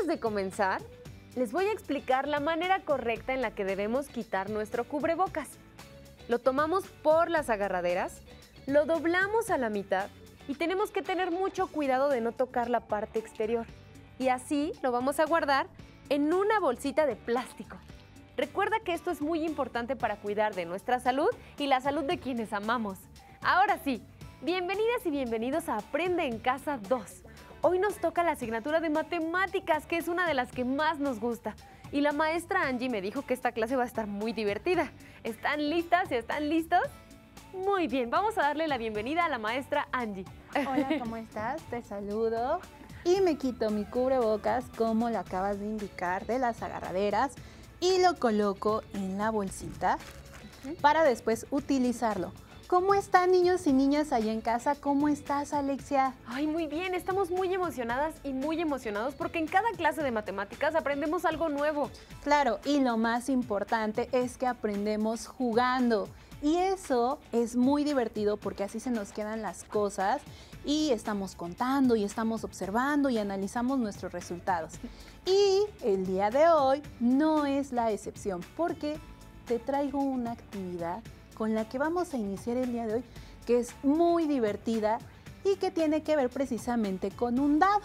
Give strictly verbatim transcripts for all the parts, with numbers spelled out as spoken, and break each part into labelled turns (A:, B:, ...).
A: antes de comenzar, les voy a explicar la manera correcta en la que debemos quitar nuestro cubrebocas. Lo tomamos por las agarraderas, lo doblamos a la mitad y tenemos que tener mucho cuidado de no tocar la parte exterior. Y así lo vamos a guardar en una bolsita de plástico. Recuerda que esto es muy importante para cuidar de nuestra salud y la salud de quienes amamos. Ahora sí, bienvenidas y bienvenidos a Aprende en Casa dos. Hoy nos toca la asignatura de matemáticas, que es una de las que más nos gusta. Y la maestra Angie me dijo que esta clase va a estar muy divertida. ¿Están listas y están listos? Muy bien, vamos a darle la bienvenida a la maestra Angie.
B: Hola, ¿cómo estás? Te saludo. Y me quito mi cubrebocas, como lo acabas de indicar, de las agarraderas. Y lo coloco en la bolsita para después utilizarlo. ¿Cómo están, niños y niñas allá en casa? ¿Cómo estás, Alexia?
A: Ay, muy bien, estamos muy emocionadas y muy emocionados porque en cada clase de matemáticas aprendemos algo nuevo.
B: Claro, y lo más importante es que aprendemos jugando. Y eso es muy divertido porque así se nos quedan las cosas y estamos contando y estamos observando y analizamos nuestros resultados. Y el día de hoy no es la excepción porque te traigo una actividad con la que vamos a iniciar el día de hoy, que es muy divertida y que tiene que ver precisamente con un dado.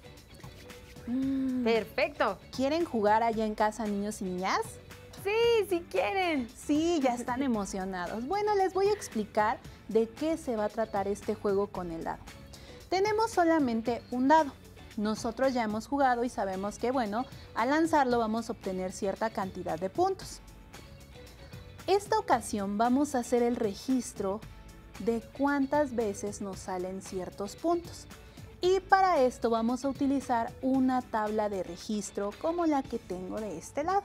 A: Mm. Perfecto.
B: ¿Quieren jugar allá en casa, niños y niñas?
A: Sí, sí quieren.
B: Sí, ya están emocionados. Bueno, les voy a explicar de qué se va a tratar este juego con el dado. Tenemos solamente un dado. Nosotros ya hemos jugado y sabemos que, bueno, al lanzarlo vamos a obtener cierta cantidad de puntos. Esta ocasión vamos a hacer el registro de cuántas veces nos salen ciertos puntos. Y para esto vamos a utilizar una tabla de registro como la que tengo de este lado,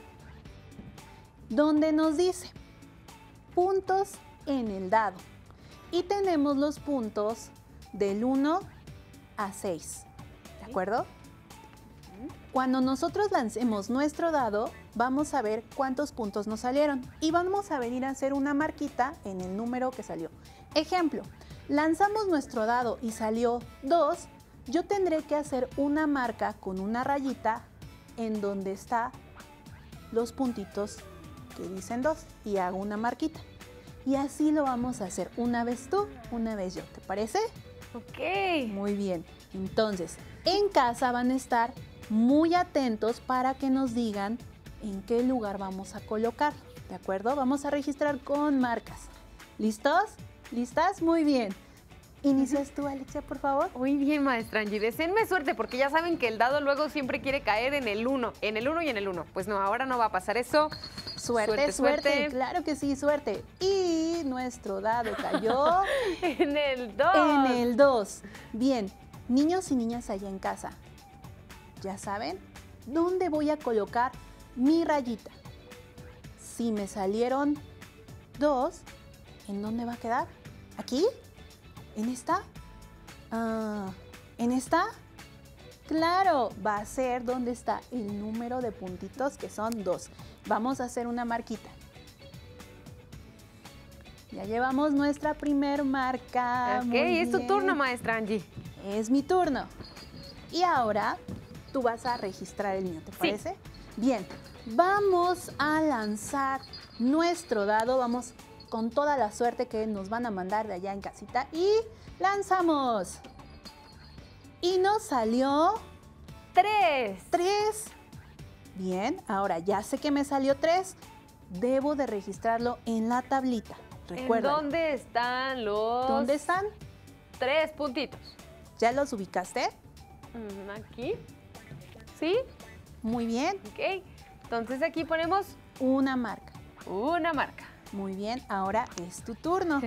B: donde nos dice puntos en el dado. Y tenemos los puntos del uno a seis, ¿de acuerdo? Cuando nosotros lancemos nuestro dado, vamos a ver cuántos puntos nos salieron y vamos a venir a hacer una marquita en el número que salió. Ejemplo, lanzamos nuestro dado y salió dos, yo tendré que hacer una marca con una rayita en donde están los puntitos que dicen dos y hago una marquita. Y así lo vamos a hacer una vez tú, una vez yo, ¿te parece?
A: Ok.
B: Muy bien, entonces en casa van a estar muy atentos para que nos digan en qué lugar vamos a colocar, ¿de acuerdo? Vamos a registrar con marcas. ¿Listos? ¿Listas? Muy bien. ¿Inicias tú, Alexia, por favor?
A: Muy bien, maestra Angie. Deseenme suerte porque ya saben que el dado luego siempre quiere caer en el uno, en el uno y en el uno. Pues no, ahora no va a pasar eso.
B: Suerte, suerte, suerte. Claro que sí, suerte. Y nuestro dado cayó
A: en el dos.
B: En el dos. Bien, niños y niñas allá en casa, ¿ya saben dónde voy a colocar mi rayita? Si me salieron dos, ¿en dónde va a quedar? ¿Aquí? ¿En esta? Ah, ¿en esta? Claro, va a ser donde está el número de puntitos, que son dos. Vamos a hacer una marquita. Ya llevamos nuestra primer marca.
A: Ok, es tu turno, maestra Angie.
B: Es mi turno. Y ahora tú vas a registrar el mío, ¿te parece? Sí. Bien, vamos a lanzar nuestro dado. Vamos con toda la suerte que nos van a mandar de allá en casita. Y lanzamos. Y nos salió...
A: Tres.
B: Tres. Bien, ahora ya sé que me salió tres. Debo de registrarlo en la tablita. Recuérdalo.
A: ¿En dónde están los...?
B: ¿Dónde están?
A: Tres puntitos.
B: ¿Ya los ubicaste?
A: Aquí. ¿Sí?
B: Muy bien.
A: Ok. Entonces aquí ponemos...
B: Una marca.
A: Una marca.
B: Muy bien. Ahora es tu turno.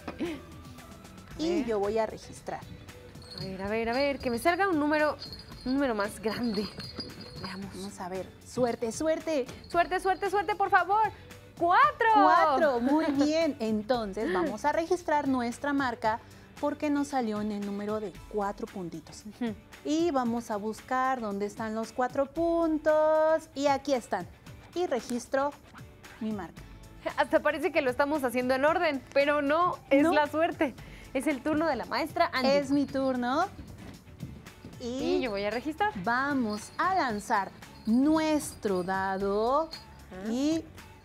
B: Y yo voy a registrar.
A: A ver, a ver, a ver. Que me salga un número, un número más grande. Veamos.
B: Vamos a ver. Suerte, suerte.
A: Suerte, suerte, suerte, por favor. ¡Cuatro!
B: Cuatro. Muy bien. Entonces vamos a registrar nuestra marca porque nos salió en el número de cuatro puntitos. Uh-huh. Y vamos a buscar dónde están los cuatro puntos. Y aquí están. Y registro mi marca.
A: Hasta parece que lo estamos haciendo en orden, pero no, es
B: ¿No?
A: la suerte. Es el turno de la maestra Angie.
B: Es mi turno.
A: Y
B: Y
A: yo voy a registrar.
B: vamos a lanzar nuestro dado.
A: Ajá.
B: Y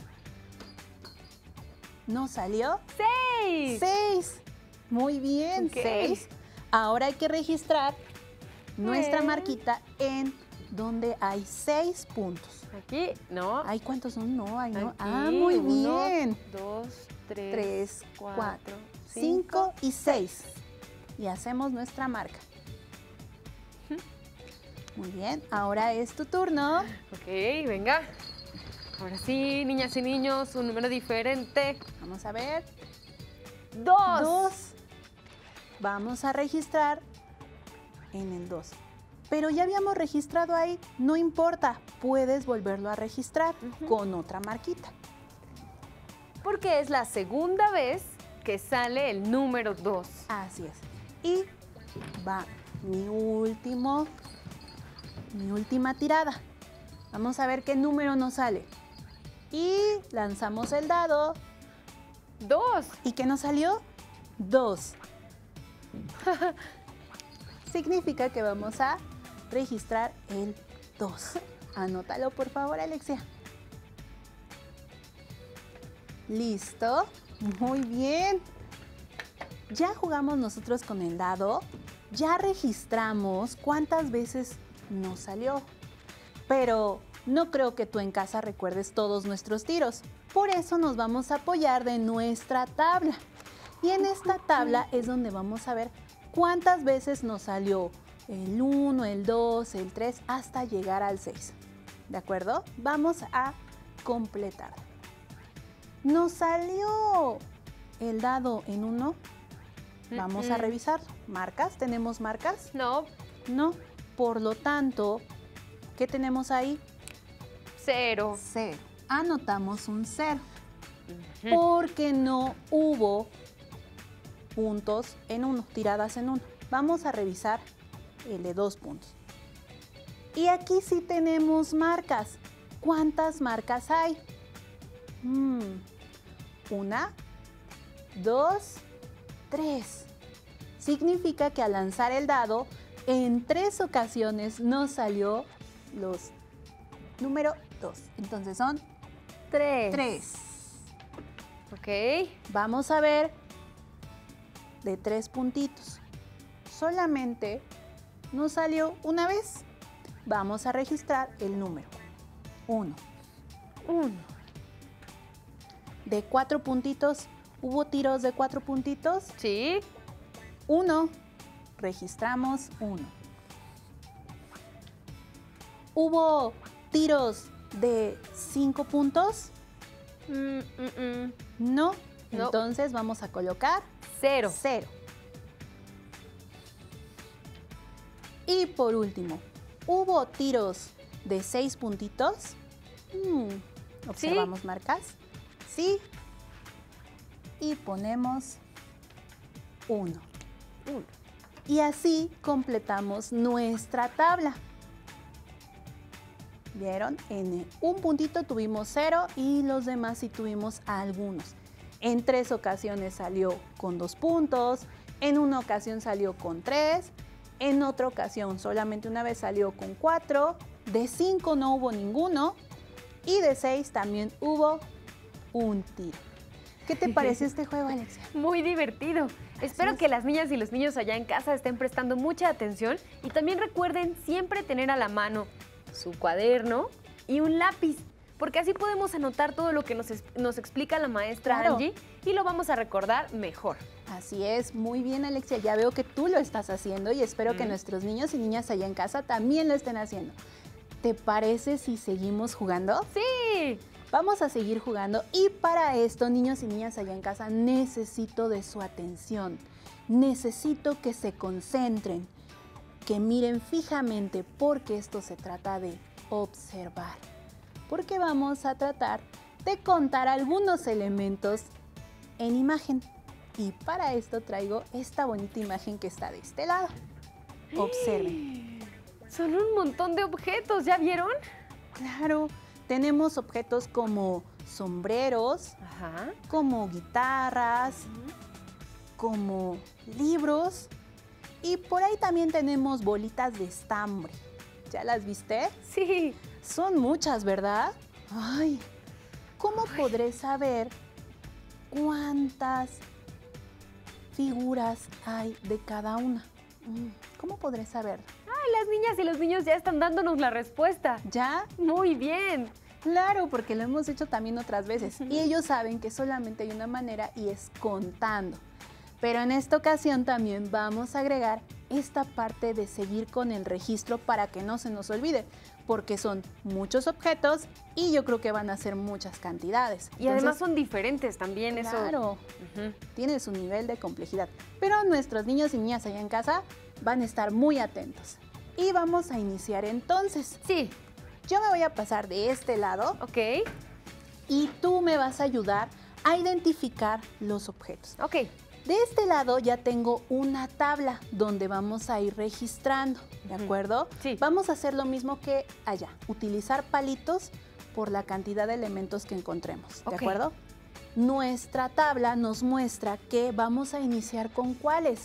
B: ¿nos salió?
A: ¡Seis!
B: Seis. Muy bien,
A: Ok.
B: seis. Ahora hay que registrar nuestra
A: Bien.
B: marquita en donde hay seis puntos.
A: Aquí, no.
B: ¿Hay cuántos son? No, hay no.
A: Aquí,
B: Ah, muy
A: uno,
B: bien.
A: Dos, tres,
B: Tres,
A: cuatro,
B: cuatro,
A: cinco.
B: cinco y seis. Y hacemos nuestra marca. Muy bien, ahora es tu turno.
A: Ok, venga. Ahora sí, niñas y niños, un número diferente.
B: Vamos a ver.
A: Dos.
B: Dos. Vamos a registrar en el dos. Pero ya habíamos registrado ahí, no importa, puedes volverlo a registrar
A: Ujú.
B: con otra marquita.
A: Porque es la segunda vez que sale el número dos.
B: Así es. Y va mi último, mi última tirada. Vamos a ver qué número nos sale. Y lanzamos el dado.
A: Dos.
B: ¿Y qué nos salió? Dos. Significa que vamos a registrar el dos. Anótalo, por favor, Alexia. ¿Listo? Muy bien. Ya jugamos nosotros con el dado. Ya registramos cuántas veces nos salió. Pero no creo que tú en casa recuerdes todos nuestros tiros. Por eso nos vamos a apoyar de nuestra tabla. Y en esta tabla es donde vamos a ver cuántas veces nos salió el uno, el dos, el tres, hasta llegar al seis. ¿De acuerdo? Vamos a completar. Nos salió el dado en uno. Vamos a
A: Mm-mm.
B: revisar. ¿Marcas? ¿Tenemos marcas?
A: No,
B: No. Por lo tanto, ¿qué tenemos ahí?
A: cero.
B: Cero. Anotamos un cero.
A: Ujú.
B: Porque no hubo puntos en uno, tiradas en uno. Vamos a revisar el de dos puntos. Y aquí sí tenemos marcas. ¿Cuántas marcas hay? Mm, una, dos, tres. Significa que al lanzar el dado, en tres ocasiones nos salió los número dos. Entonces son
A: Tres.
B: tres.
A: Ok.
B: Vamos a ver de tres puntitos. Solamente nos salió una vez. Vamos a registrar el número. Uno.
A: Uno.
B: De cuatro puntitos, ¿hubo tiros de cuatro puntitos?
A: Sí.
B: Uno. Registramos uno. ¿Hubo tiros de cinco puntos?
A: Mm, mm, mm.
B: No.
A: No.
B: Entonces vamos a colocar
A: Cero.
B: cero. Y por último, ¿hubo tiros de seis puntitos? Mm, observamos marcas. Sí. Y ponemos uno.
A: Uno.
B: Y así completamos nuestra tabla. ¿Vieron? En un puntito tuvimos cero y los demás sí tuvimos algunos. En tres ocasiones salió con dos puntos, en una ocasión salió con tres, en otra ocasión solamente una vez salió con cuatro, de cinco no hubo ninguno y de seis también hubo un tiro. ¿Qué te pareció este juego, Alexia?
A: Muy divertido. Espero
B: es.
A: que las niñas y los niños allá en casa estén prestando mucha atención y también recuerden siempre tener a la mano su cuaderno y un lápiz, porque así podemos anotar todo lo que nos, es- nos explica la maestra
B: Claro.
A: Angie y lo vamos a recordar mejor.
B: Así es, muy bien, Alexia. Ya veo que tú lo estás haciendo y espero que
A: Mm.
B: nuestros niños y niñas allá en casa también lo estén haciendo. ¿Te parece si seguimos jugando?
A: Sí.
B: Vamos a seguir jugando y para esto, niños y niñas allá en casa, necesito de su atención. Necesito que se concentren, que miren fijamente porque esto se trata de observar. Porque vamos a tratar de contar algunos elementos en imagen. Y para esto traigo esta bonita imagen que está de este lado. Observen.
A: Son un montón de objetos, ¿ya vieron?
B: Claro, tenemos objetos como sombreros,
A: Ajá.
B: como guitarras, como libros Y por ahí también tenemos bolitas de estambre. ¿Ya las viste?
A: Sí.
B: Son muchas, ¿verdad? Ay, ¿cómo
A: Ay.
B: podré saber cuántas figuras hay de cada una? ¿Cómo podré saber?
A: Ay, las niñas y los niños ya están dándonos la respuesta.
B: ¿Ya?
A: Muy bien.
B: Claro, porque lo hemos hecho también otras veces. Y ellos saben que solamente hay una manera y es contando. Pero en esta ocasión también vamos a agregar esta parte de seguir con el registro para que no se nos olvide, porque son muchos objetos y yo creo que van a ser muchas cantidades.
A: Y además son diferentes también, eso.
B: Claro, uh-huh. Tiene su nivel de complejidad. Pero nuestros niños y niñas allá en casa van a estar muy atentos. Y vamos a iniciar entonces.
A: Sí.
B: Yo me voy a pasar de este lado.
A: Ok.
B: Y tú me vas a ayudar a identificar los objetos.
A: Ok.
B: De este lado ya tengo una tabla donde vamos a ir registrando, ¿de acuerdo?
A: Sí.
B: Vamos a hacer lo mismo que allá, utilizar palitos por la cantidad de elementos que encontremos, ¿de
A: Ok.
B: acuerdo? Nuestra tabla nos muestra que vamos a iniciar con cuáles.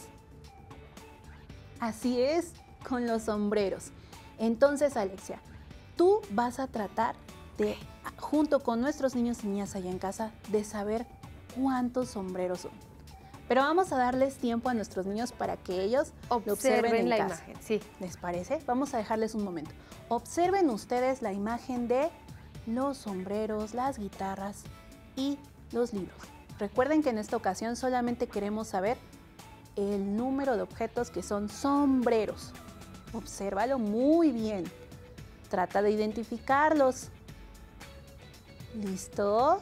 B: Así es, con los sombreros. Entonces, Alexia, tú vas a tratar de, junto con nuestros niños y niñas allá en casa, de saber cuántos sombreros son. Pero vamos a darles tiempo a nuestros niños para que ellos lo observen en
A: la
B: casa.
A: imagen, sí.
B: ¿Les parece? Vamos a dejarles un momento. Observen ustedes la imagen de los sombreros, las guitarras y los libros. Recuerden que en esta ocasión solamente queremos saber el número de objetos que son sombreros. Obsérvalo muy bien. Trata de identificarlos. ¿Listo?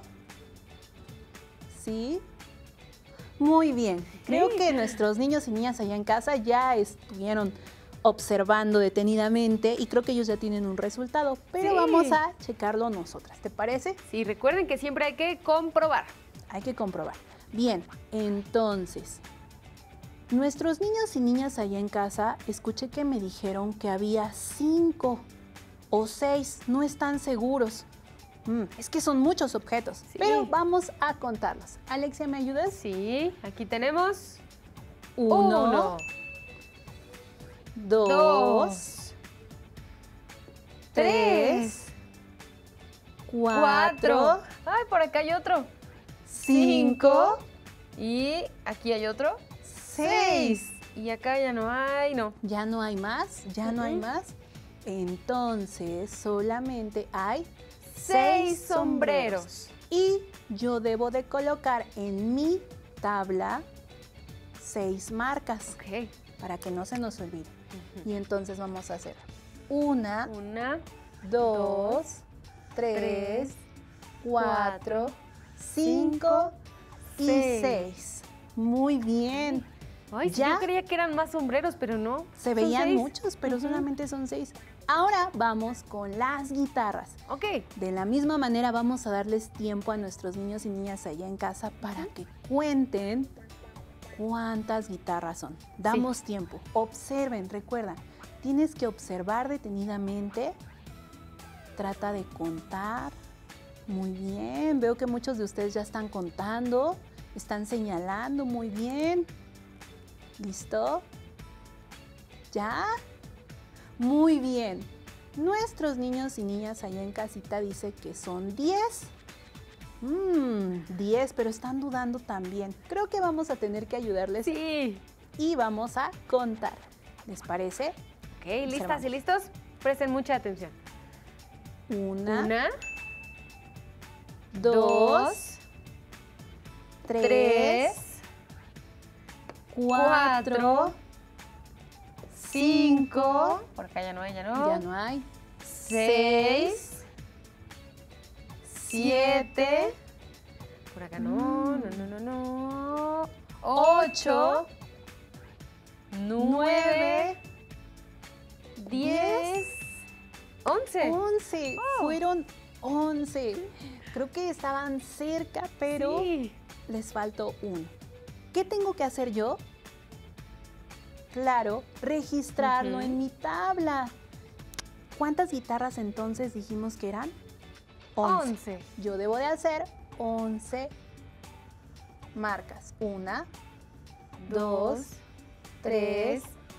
B: ¿Sí? Muy bien. Creo
A: Sí.
B: que nuestros niños y niñas allá en casa ya estuvieron observando detenidamente y creo que ellos ya tienen un resultado, pero
A: Sí.
B: vamos a checarlo nosotras. ¿Te parece?
A: Sí, recuerden que siempre hay que comprobar.
B: Hay que comprobar. Bien, entonces, nuestros niños y niñas allá en casa, escuché que me dijeron que había cinco o seis, no están seguros. Mm, es que son muchos objetos,
A: Sí.
B: pero vamos a contarlos. Alexia, ¿me ayudas?
A: Sí, aquí tenemos
B: Uno,
A: uno,
B: dos,
A: dos,
B: tres,
A: tres,
B: cuatro,
A: cuatro. Ay, por acá hay otro.
B: cinco,
A: Y aquí hay otro.
B: seis.
A: Y acá ya no hay, no.
B: ¿Ya no hay más? ¿Ya no hay
A: Ujú.
B: más? Entonces solamente hay
A: Seis sombreros.
B: Y yo debo de colocar en mi tabla seis marcas
A: Ok.
B: para que no se nos olvide.
A: Ujú.
B: Y entonces vamos a hacer una,
A: Una,
B: dos, tres,
A: tres,
B: cuatro, cinco y
A: seis.
B: seis. Muy bien.
A: Ay, sí,
B: Ya.
A: yo creía que eran más sombreros, pero no.
B: Se
A: son
B: veían
A: seis.
B: muchos, pero
A: Ujú.
B: solamente son seis. Ahora vamos con las guitarras.
A: Ok.
B: De la misma manera vamos a darles tiempo a nuestros niños y niñas allá en casa para que cuenten cuántas guitarras son. Damos tiempo. Observen, recuerda, tienes que observar detenidamente. Trata de contar. Muy bien, veo que muchos de ustedes ya están contando, están señalando muy bien. ¿Listo? ¿Ya? Muy bien. Nuestros niños y niñas allá en casita dice que son diez. Mmm, diez, pero están dudando también. Creo que vamos a tener que ayudarles
A: Sí.
B: y vamos a contar. ¿Les parece?
A: Ok, ¿listas
B: Observamos.
A: y listos? Presten mucha atención.
B: Una,
A: Una,
B: dos, tres,
A: tres,
B: cuatro, cinco,
A: Por acá ya no hay, ya no.
B: ya no hay,
A: Seis, siete. Por acá no,
B: Mm.
A: no, no, no, no. Ocho, nueve, diez, once.
B: once.
A: Oh.
B: Fueron once. Creo que estaban cerca, pero
A: Sí.
B: les faltó uno. ¿Qué tengo que hacer yo? Claro, registrarlo
A: Ujú.
B: en mi tabla. ¿Cuántas guitarras entonces dijimos que eran? once.
A: Once.
B: Yo debo de hacer once marcas. Una, dos, tres,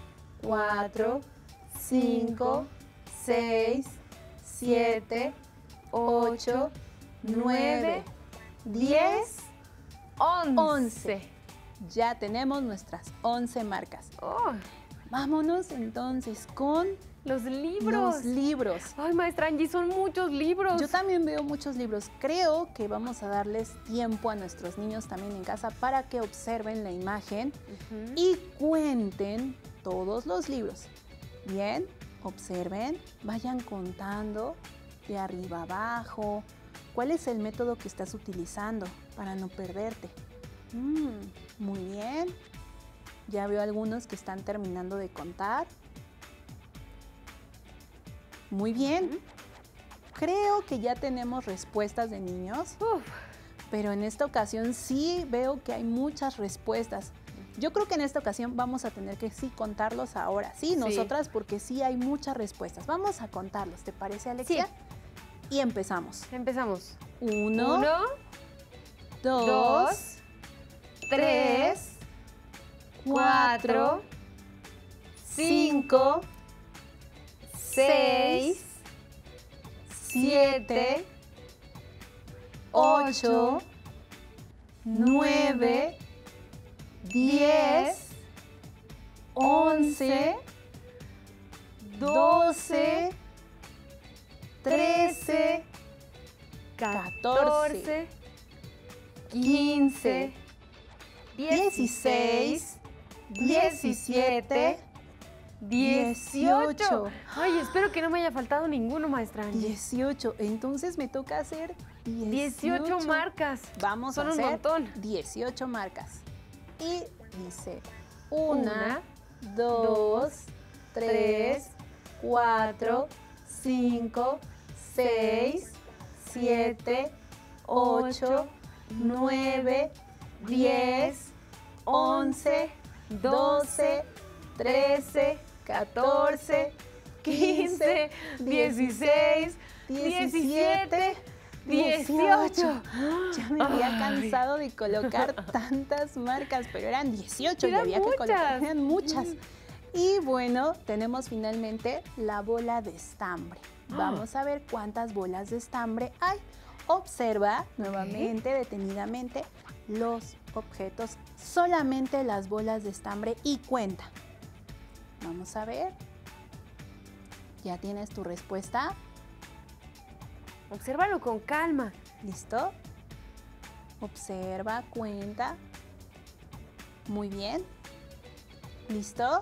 B: cuatro, cinco, seis, siete, ocho, nueve, diez,
A: once.
B: once. Ya tenemos nuestras once marcas.
A: Oh,
B: Vámonos entonces con
A: los libros.
B: los libros.
A: Ay, maestra Angie, son muchos libros.
B: Yo también veo muchos libros. Creo que vamos a darles tiempo a nuestros niños también en casa para que observen la imagen
A: Ujú.
B: y cuenten todos los libros. Bien, observen, vayan contando de arriba abajo. ¿Cuál es el método que estás utilizando para no perderte? Mm, muy bien. Ya veo algunos que están terminando de contar. Muy bien. Creo que ya tenemos respuestas de niños,
A: Uf,
B: pero en esta ocasión sí veo que hay muchas respuestas. Yo creo que en esta ocasión vamos a tener que sí contarlos ahora, sí,
A: Sí.
B: nosotras, porque sí hay muchas respuestas. Vamos a contarlos, ¿te parece, Alexia? Y empezamos.
A: empezamos.
B: Uno,
A: Uno,
B: dos,
A: dos, tres, cuatro, cinco, seis, siete,
B: ocho, nueve, diez, once, doce, trece,
A: catorce, quince, dieciséis, diecisiete, dieciocho. Ay, espero que no me haya faltado ninguno, maestra Angie.
B: dieciocho. Entonces me toca hacer dieciocho.
A: dieciocho marcas.
B: Vamos
A: Son
B: a
A: un
B: hacer
A: montón.
B: dieciocho marcas. Y dice
A: Una,
B: una, dos, tres, cuatro, cinco, seis, siete, ocho, nueve, diez, once, doce, trece, catorce, quince, dieciséis, diecisiete, dieciocho. Ya me había
A: Ay.
B: cansado de colocar tantas marcas, pero eran dieciocho y
A: Eran
B: había que colocar,
A: muchas.
B: eran muchas. Y bueno, tenemos finalmente la bola de estambre. Vamos a ver cuántas bolas de estambre hay. Observa nuevamente, detenidamente, los objetos, solamente las bolas de estambre y cuenta. Vamos a ver. ¿Ya tienes tu respuesta?
A: Obsérvalo con calma.
B: ¿Listo? Observa, cuenta. Muy bien. ¿Listo?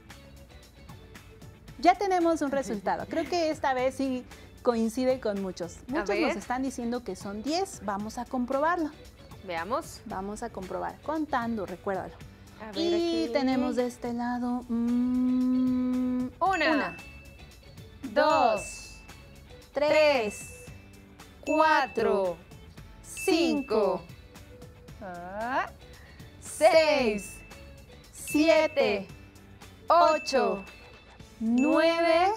B: Ya tenemos un resultado. Creo que esta vez sí coincide con muchos. Muchos
A: ver.
B: nos están diciendo que son diez. Vamos a comprobarlo.
A: Veamos.
B: Vamos a comprobar. Contando, recuérdalo.
A: A ver,
B: Y
A: aquí.
B: tenemos de este lado mm,
A: Una,
B: una,
A: dos, tres, cuatro, cinco, ah, seis, siete, ocho,
B: nueve,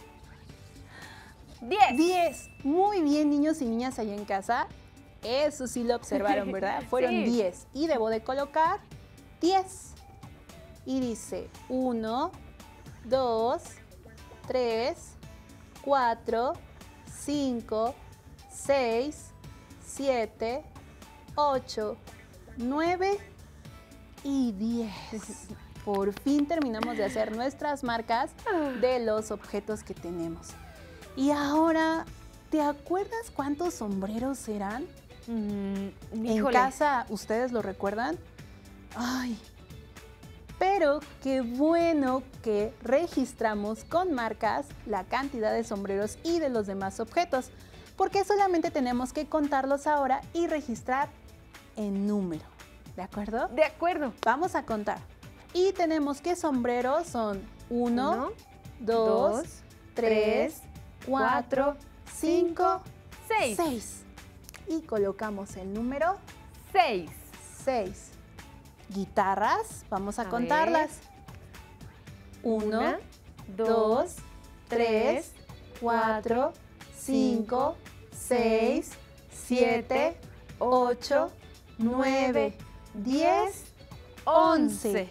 A: diez.
B: diez. Muy bien, niños y niñas allá en casa. Eso sí lo observaron, ¿verdad? Fueron
A: Sí.
B: diez. Y debo de colocar diez. Y dice uno, dos, tres, cuatro, cinco, seis, siete, ocho, nueve y diez. Por fin terminamos de hacer nuestras marcas de los objetos que tenemos. Y ahora, ¿te acuerdas cuántos sombreros eran?
A: Mm,
B: En
A: híjole.
B: casa, ¿ustedes lo recuerdan? Ay, pero qué bueno que registramos con marcas la cantidad de sombreros y de los demás objetos, porque solamente tenemos que contarlos ahora y registrar en número, ¿de acuerdo?
A: De acuerdo.
B: Vamos a contar. Y tenemos que sombreros son uno,
A: Uno,
B: dos,
A: dos,
B: tres, cuatro, cinco,
A: seis.
B: seis. Y colocamos el número
A: Seis.
B: seis. Guitarras, vamos a,
A: A
B: contarlas. uno,
A: Una,
B: dos, tres, cuatro, cinco, seis, siete, ocho, nueve, diez, once.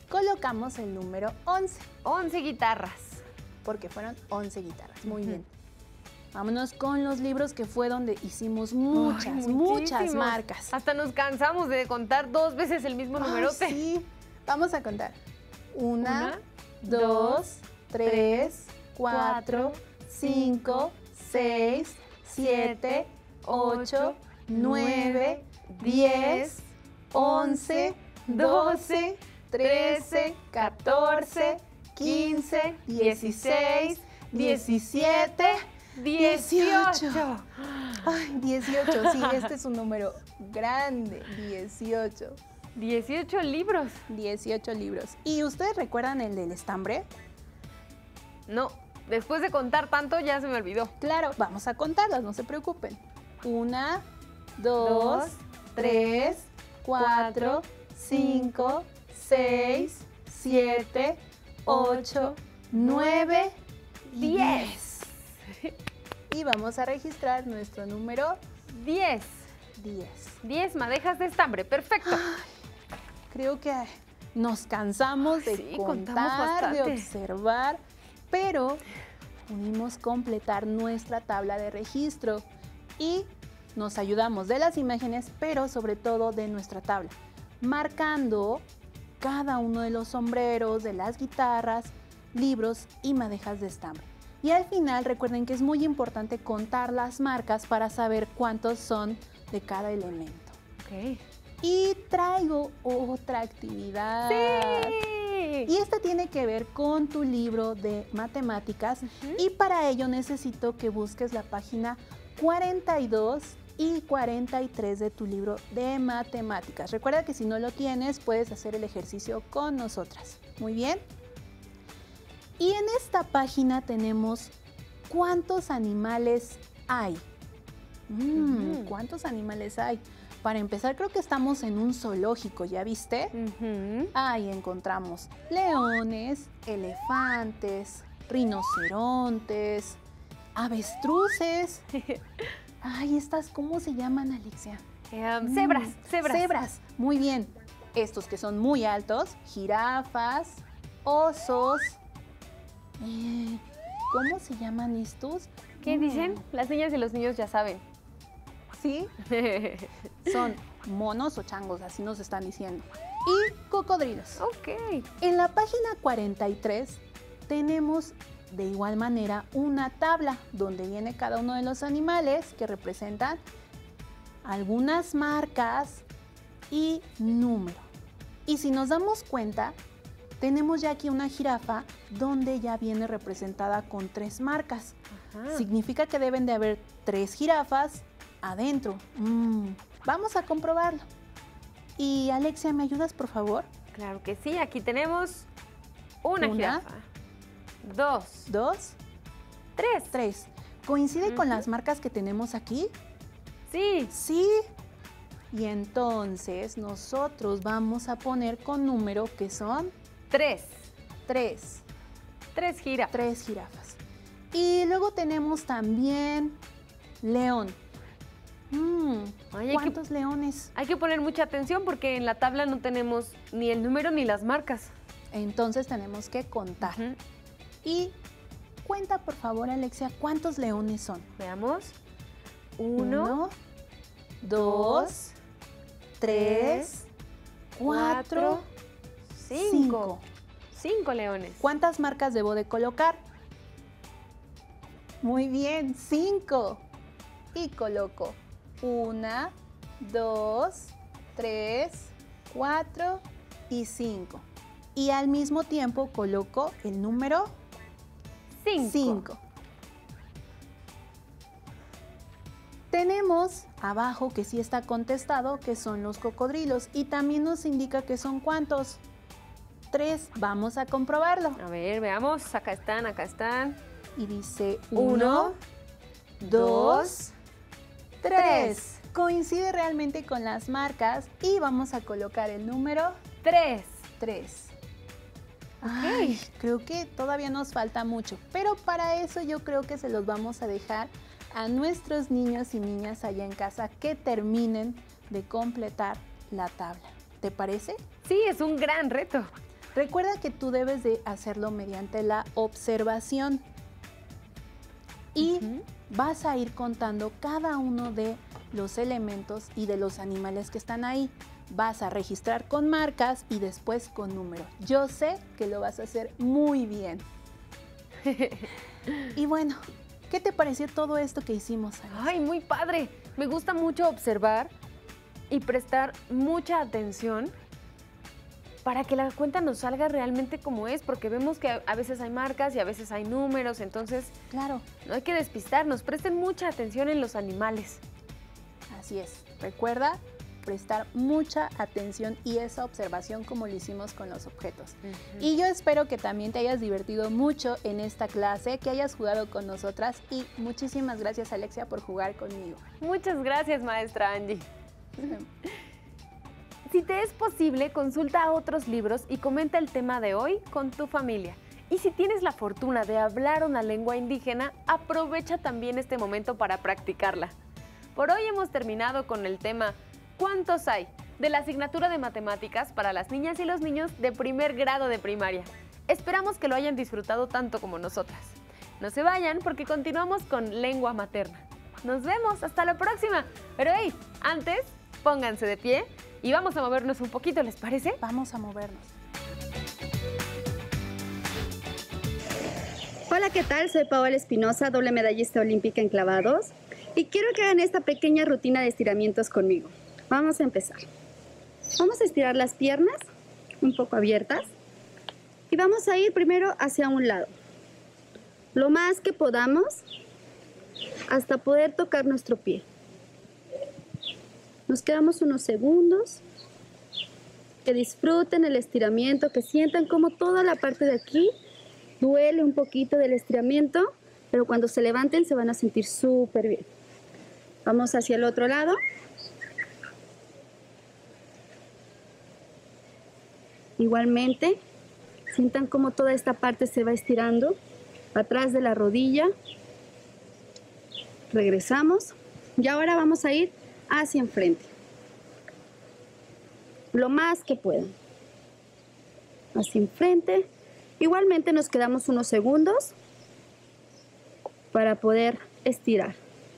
B: colocamos el número once.
A: once guitarras.
B: Porque fueron once guitarras. Muy
A: Ujú.
B: bien. Vámonos con los libros, que fue donde hicimos muchas,
A: Ay,
B: muchas
A: muchísimos.
B: marcas.
A: Hasta nos cansamos de contar dos veces el mismo
B: Ay,
A: numerote.
B: sí. Vamos a contar. Una,
A: Una,
B: dos,
A: dos,
B: tres, cuatro,
A: cuatro,
B: cinco, seis, siete, ocho, nueve, diez, once, doce, trece, catorce, quince, dieciséis, diecisiete, dieciocho. Ay, dieciocho, sí, este es un número grande, dieciocho.
A: dieciocho libros.
B: dieciocho libros. ¿Y ustedes recuerdan el del estambre?
A: No, después de contar tanto ya se me olvidó.
B: Claro, vamos a contarlas, no se preocupen. Una, dos,
A: Dos,
B: tres, cuatro, cinco, seis, siete, ocho, nueve, diez. Y vamos a registrar nuestro número
A: diez.
B: diez.
A: diez madejas de estambre, perfecto.
B: Creo que nos cansamos de
A: Sí, contamos
B: contar, de
A: bastante.
B: observar, pero pudimos completar nuestra tabla de registro y nos ayudamos de las imágenes, pero sobre todo de nuestra tabla, marcando cada uno de los sombreros, de las guitarras, libros y madejas de estambre. Y al final recuerden que es muy importante contar las marcas para saber cuántos son de cada elemento.
A: Ok.
B: Y traigo otra actividad.
A: ¡Sí!
B: Y esta tiene que ver con tu libro de matemáticas.
A: Ujú.
B: Y para ello necesito que busques la página cuarenta y dos y cuarenta y tres de tu libro de matemáticas. Recuerda que si no lo tienes, puedes hacer el ejercicio con nosotras. Muy bien. Y en esta página tenemos cuántos animales hay. Mm,
A: Ujú.
B: ¿Cuántos animales hay? Para empezar, creo que estamos en un zoológico, ¿ya viste?
A: Ujú.
B: Ahí encontramos leones, elefantes, rinocerontes, avestruces. Ay, estas, ¿cómo se llaman, Alexia?
A: Eh, um,
B: Mm,
A: cebras, cebras.
B: Cebras, muy bien. Estos que son muy altos, jirafas, osos. Eh, ¿Cómo se llaman estos?
A: ¿Qué
B: Mm,
A: dicen? Las niñas y los niños ya saben.
B: Sí, son monos o changos, así nos están diciendo. Y cocodrilos.
A: Ok.
B: En la página cuarenta y tres tenemos de igual manera una tabla donde viene cada uno de los animales que representan algunas marcas y número. Y si nos damos cuenta, tenemos ya aquí una jirafa donde ya viene representada con tres marcas.
A: Ajá.
B: Significa que deben de haber tres jirafas adentro. Mm, vamos a comprobarlo. Y Alexia, ¿me ayudas, por favor?
A: Claro que sí. Aquí tenemos una,
B: Una.
A: jirafa. Dos.
B: Dos,
A: Tres.
B: tres. ¿Coincide con
A: Ujú.
B: las marcas que tenemos aquí?
A: Sí.
B: Sí. Y entonces nosotros vamos a poner con número que son
A: Tres.
B: tres.
A: Tres jirafas.
B: Tres jirafas. Y luego tenemos también león. Mm,
A: Ay, hay que-
B: ¿Cuántos leones?
A: Hay que poner mucha atención porque en la tabla no tenemos ni el número ni las marcas.
B: Entonces tenemos que contar.
A: Ujú.
B: Y cuenta, por favor, Alexia, ¿cuántos leones son?
A: Veamos. Uno,
B: dos, tres, cuatro,
A: cinco.
B: cinco.
A: Cinco leones.
B: ¿Cuántas marcas debo de colocar? Muy bien, cinco. Y coloco una, dos, tres, cuatro y cinco. Y al mismo tiempo coloco el número
A: Cinco.
B: cinco. Tenemos abajo que sí está contestado, que son los cocodrilos. Y también nos indica que son ¿cuántos? Tres. Vamos a comprobarlo.
A: A ver, veamos. Acá están, acá están.
B: Y dice
A: Uno,
B: uno, dos, tres. Coincide realmente con las marcas y vamos a colocar el número
A: Tres.
B: tres. Ay, creo que todavía nos falta mucho, pero para eso yo creo que se los vamos a dejar a nuestros niños y niñas allá en casa que terminen de completar la tabla. ¿Te parece?
A: Sí, es un gran reto.
B: Recuerda que tú debes de hacerlo mediante la observación y uh-huh. vas a ir contando cada uno de los elementos y de los animales que están ahí. Vas a registrar con marcas y después con números. Yo sé que lo vas a hacer muy bien. Y bueno, ¿qué te pareció todo esto que hicimos, Alicia?
A: ¡Ay, muy padre! Me gusta mucho observar y prestar mucha atención para que la cuenta nos salga realmente como es, porque vemos que a veces hay marcas y a veces hay números, entonces
B: claro,
A: no hay que despistarnos. Presten mucha atención en los animales.
B: Así es. Recuerda prestar mucha atención y esa observación como lo hicimos con los objetos. Uh-huh. Y yo espero que también te hayas divertido mucho en esta clase, que hayas jugado con nosotras y muchísimas gracias, Alexia, por jugar conmigo.
A: Muchas gracias, maestra Angie. Si te es posible, consulta otros libros y comenta el tema de hoy con tu familia. Y si tienes la fortuna de hablar una lengua indígena, aprovecha también este momento para practicarla. Por hoy hemos terminado con el tema ¿Cuántos hay?, de la asignatura de matemáticas para las niñas y los niños de primer grado de primaria. Esperamos que lo hayan disfrutado tanto como nosotras. No se vayan porque continuamos con lengua materna. Nos vemos, hasta la próxima. Pero hey, antes, pónganse de pie y vamos a movernos un poquito, ¿les parece?
B: Vamos a movernos.
C: Hola, ¿qué tal? Soy Paola Espinosa, doble medallista olímpica en clavados. Y quiero que hagan esta pequeña rutina de estiramientos conmigo. Vamos a empezar. Vamos a estirar las piernas un poco abiertas y vamos a ir primero hacia un lado, lo más que podamos hasta poder tocar nuestro pie. Nos quedamos unos segundos, que disfruten el estiramiento, que sientan como toda la parte de aquí duele un poquito del estiramiento, pero cuando se levanten se van a sentir súper bien. Vamos hacia el otro lado. Igualmente, sientan cómo toda esta parte se va estirando, atrás de la rodilla. Regresamos y ahora vamos a ir hacia enfrente, lo más que puedan. Hacia enfrente. Igualmente nos quedamos unos segundos para poder estirar.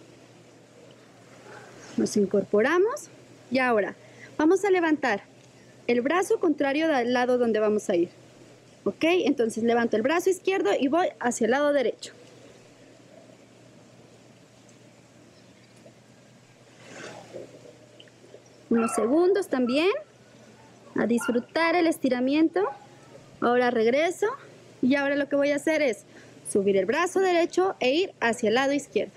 C: Nos incorporamos y ahora vamos a levantar el brazo contrario del lado donde vamos a ir. ¿Ok? Entonces levanto el brazo izquierdo y voy hacia el lado derecho. Unos segundos también a disfrutar el estiramiento. Ahora regreso y ahora lo que voy a hacer es subir el brazo derecho e ir hacia el lado izquierdo.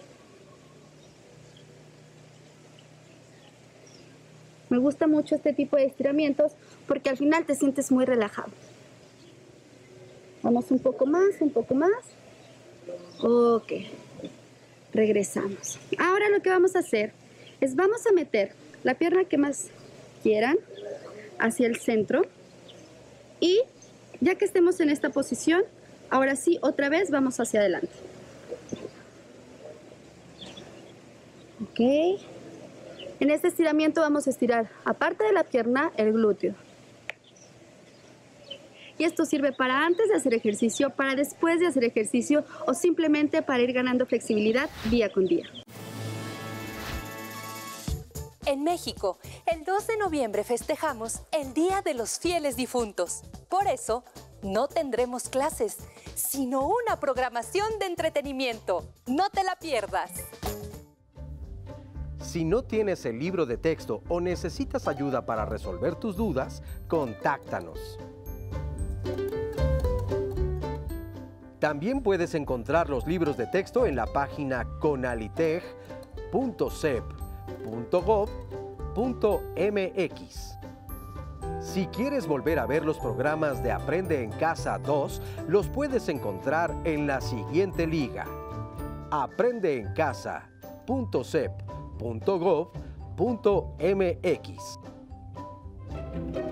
C: Me gusta mucho este tipo de estiramientos porque al final te sientes muy relajado. Vamos un poco más, un poco más. Ok. Regresamos. Ahora lo que vamos a hacer es vamos a meter la pierna que más quieran hacia el centro. Y ya que estemos en esta posición, ahora sí, otra vez vamos hacia adelante. Ok. En este estiramiento vamos a estirar, aparte de la pierna, el glúteo. Y esto sirve para antes de hacer ejercicio, para después de hacer ejercicio o simplemente para ir ganando flexibilidad día con día.
D: En México, el dos de noviembre festejamos el Día de los Fieles Difuntos. Por eso, no tendremos clases, sino una programación de entretenimiento. ¡No te la pierdas!
E: Si no tienes el libro de texto o necesitas ayuda para resolver tus dudas, contáctanos. También puedes encontrar los libros de texto en la página conaliteg punto sep punto gov punto mx. Si quieres volver a ver los programas de Aprende en Casa dos, los puedes encontrar en la siguiente liga: aprende en casa punto sep punto gov punto mx.